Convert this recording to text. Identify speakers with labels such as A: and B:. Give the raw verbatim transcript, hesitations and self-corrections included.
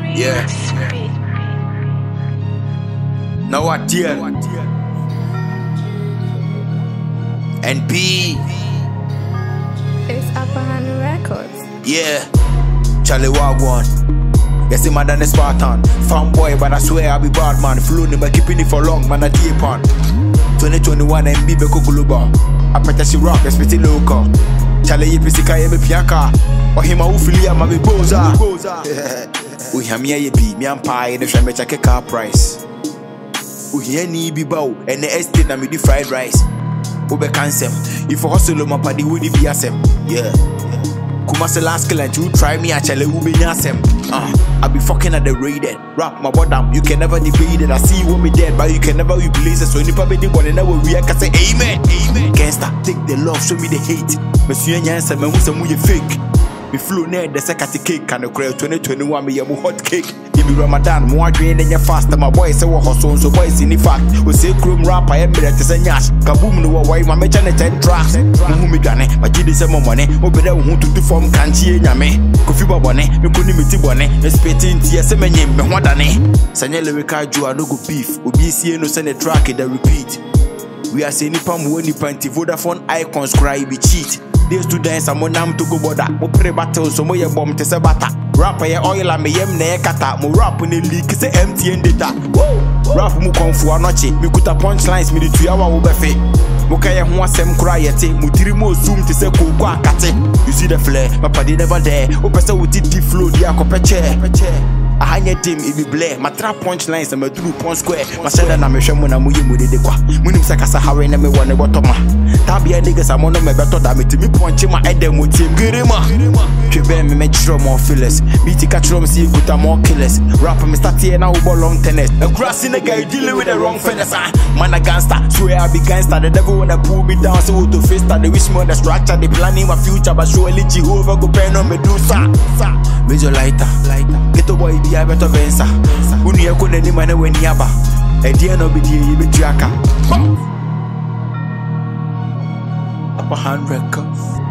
A: Yeah. Now what, dear? And B.
B: It's Upper Hand Records.
A: Yeah. Charlie Wagwan. Yes, the man than a Spartan. Fanboy, but I swear I'll be bad man. Flown him, but keeping it for long, man. I deep on. twenty twenty-one and B Beko Global. I pet she rock, especially local. Charlie Yipsika Yemi Piaka. Or him, I will feel ya, Mammy Boza. We have me a B, me and pie, and the Shame check a car price. We hear ni be bow, and the estate na me the fried rice. Ube cancel. If you hustle my party, would it be a sem? Yeah. Kumasi last kill and you try me actually will be nasem. Uh, I be fucking at the raided. Rap my bottom, you can never debate it. I see you want me dead, but you can never replace it. So you probably didn't want to never react. I say amen, amen. Gangsta, take the love, show me the hate. Monsieur Yansen, man, who's some way fake. Me flew near the second cake and the crowd twenty twenty-one me a hot cake. Give me Ramadan, more drain than your faster. My boy say what hustle, so boys in the fact. We say chrome rap, I am better to say yash. Kaboom no why my match and ten tracks. Who me gane, my G say more money. Over there who to do form can't see nyame. Kofi babone, me kuni miti bone. Me spitting tea se me nyem me what dane. Sanya lyrical ju no go beef. Obi see no send a track it repeat. We are saying nipa mu ni panty Vodafone icons cry be cheat. These two dance I'm on to go border. Mo pre battle so mo ye bomb te se bata. Rap ye oil and me yem na kata. Mo rap in the leak se M T N data. Rap mu konfu anoche. Me kuta punchlines me di two hour wo be fe. Mo kaya ho asem kura yete. Mo tiri mo zoom te se koko akate. You see the flare, my party never there. O pese wo ti di flow di akopeche. I hanya team it be blare. My trap punchlines and my do punch square. My said na me hwe mo na mo ye mo de kwa. Munim se kasa hawe na me wone botoma. Tabia niggas I'm on me better than me to me punch my head them with team girima. Twebe me me chiro more feelers. Beat catch rom see good more killers. Rapper me start here now ball long tennis. A grass in the guy dealing with the wrong fellas. Man a gangster, swear I be gangster. The devil wanna pull me down so to face that. They wish me on the structure. They planning my future but surely Jehovah go pen on Medusa. Major lighter, get a boy be a better venza. Uni ya kone ni mane when yaba. E dia no be dia be triaka. Upper Hand Records.